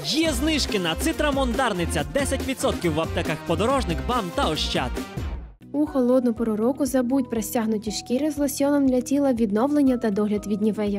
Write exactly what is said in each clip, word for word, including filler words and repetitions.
Є знижки на Цитрамон Дарниця десять відсотків в аптеках Подорожник, БАМ та Ощад. У холодну пору року забудь про стягнуті шкіри з лосьоном для тіла, відновлення та догляд від Нівея.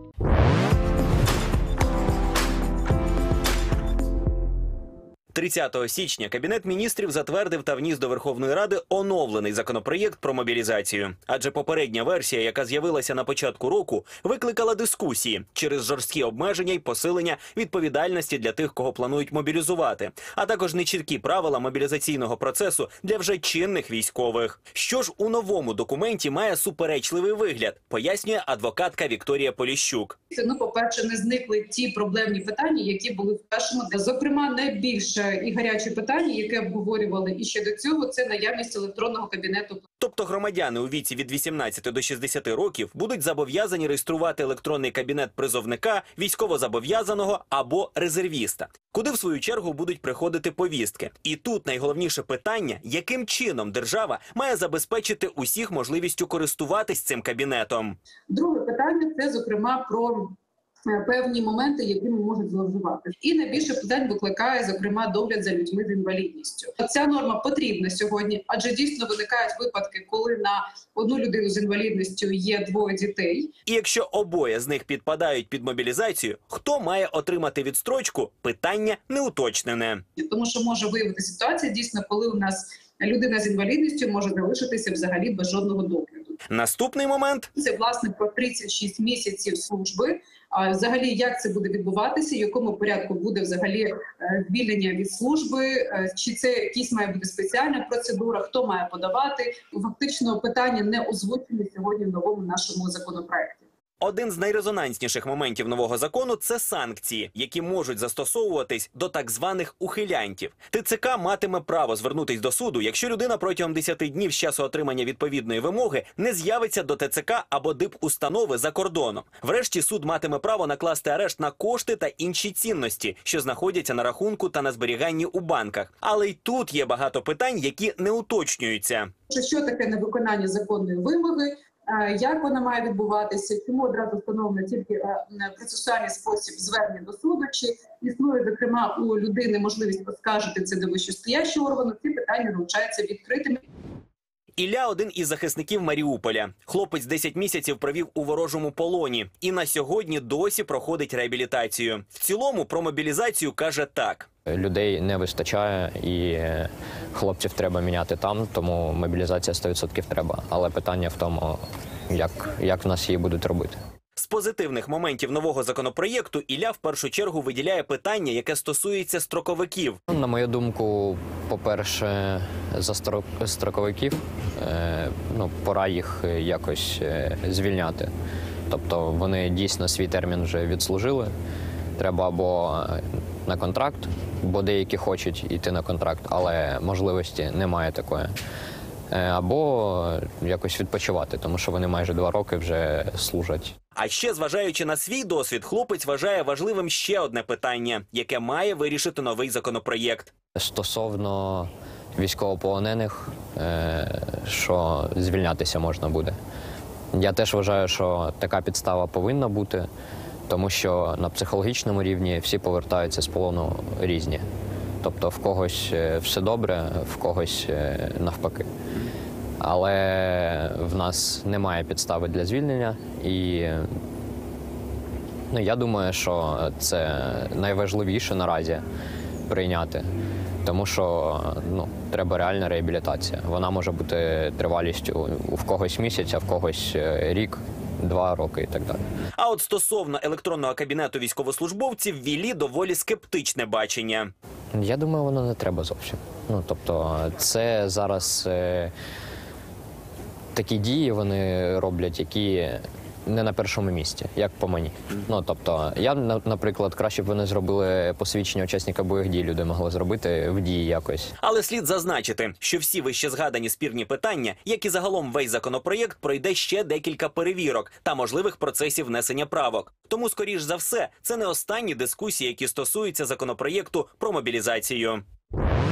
тридцятого січня Кабінет міністрів затвердив та вніс до Верховної Ради оновлений законопроєкт про мобілізацію. Адже попередня версія, яка з'явилася на початку року, викликала дискусії через жорсткі обмеження й посилення відповідальності для тих, кого планують мобілізувати, а також нечіткі правила мобілізаційного процесу для вже чинних військових. Що ж у новому документі має суперечливий вигляд, пояснює адвокатка Вікторія Поліщук. Ну, по-перше, не зникли ті проблемні питання, які були в першому. Зокрема, найбільше і гаряче питання, яке обговорювали і ще до цього, це наявність електронного кабінету. Тобто громадяни у віці від вісімнадцяти до шістдесяти років будуть зобов'язані реєструвати електронний кабінет призовника, військовозобов'язаного або резервіста, куди в свою чергу будуть приходити повістки. І тут найголовніше питання, яким чином держава має забезпечити усіх можливістю користуватись цим кабінетом. Друге питання – це, зокрема, про певні моменти, якими можуть зловживати. І найбільше питань викликає, зокрема, догляд за людьми з інвалідністю. Ця норма потрібна сьогодні, адже дійсно виникають випадки, коли на одну людину з інвалідністю є двоє дітей. І якщо обоє з них підпадають під мобілізацію, хто має отримати відстрочку, питання не уточнене. Тому що може виявити ситуація, дійсно, коли у нас людина з інвалідністю може залишитися взагалі без жодного догляду. Наступний момент – це, власне, про тридцять шість місяців служби. А взагалі, як це буде відбуватися, в якому порядку буде взагалі звільнення від служби, чи це якась має бути спеціальна процедура, хто має подавати. Фактично питання не озвучені сьогодні в новому нашому законопроекті. Один з найрезонансніших моментів нового закону – це санкції, які можуть застосовуватись до так званих ухилянтів. ТЦК матиме право звернутись до суду, якщо людина протягом десяти днів з часу отримання відповідної вимоги не з'явиться до ТЦК або дипустанови за кордоном. Врешті суд матиме право накласти арешт на кошти та інші цінності, що знаходяться на рахунку та на зберіганні у банках. Але й тут є багато питань, які не уточнюються. Що таке невиконання законної вимоги? Як вона має відбуватися, чому одразу встановлено тільки процесуальний спосіб звернення до суду, чи існує, зокрема, у людини можливість оскаржити це до вищестоящого органу, ці питання залишаються відкритими. Ілля – один із захисників Маріуполя. Хлопець десять місяців провів у ворожому полоні і на сьогодні досі проходить реабілітацію. В цілому про мобілізацію каже так. Людей не вистачає і хлопців треба міняти там, тому мобілізація сто відсотків треба. Але питання в тому, як, як в нас її будуть робити. З позитивних моментів нового законопроєкту Ілля в першу чергу виділяє питання, яке стосується строковиків. На мою думку, по-перше, за строковиків ну, пора їх якось звільняти. Тобто вони дійсно свій термін вже відслужили. Треба або на контракт, бо деякі хочуть йти на контракт, але можливості немає такої. Або якось відпочивати, тому що вони майже два роки вже служать. А ще, зважаючи на свій досвід, хлопець вважає важливим ще одне питання, яке має вирішити новий законопроєкт. Стосовно військовополонених, що звільнятися можна буде. Я теж вважаю, що така підстава повинна бути, тому що на психологічному рівні всі повертаються з полону різні. Тобто в когось все добре, в когось навпаки. Але в нас немає підстави для звільнення і ну, я думаю, що це найважливіше наразі прийняти. Тому що ну, треба реальна реабілітація. Вона може бути тривалістю в когось місяць, а в когось рік, два роки і так далі. А от стосовно електронного кабінету військовослужбовців ввели доволі скептичне бачення. Я думаю, воно не треба зовсім. Ну, тобто, це зараз е, такі дії вони роблять, які не на першому місці, як по мені. Ну, тобто, я, наприклад, краще б вони зробили посвідчення учасника бойових дій, люди могли зробити в дії якось. Але слід зазначити, що всі вище згадані спірні питання, як і загалом весь законопроєкт, пройде ще декілька перевірок та можливих процесів внесення правок. Тому, скоріш за все, це не останні дискусії, які стосуються законопроєкту про мобілізацію.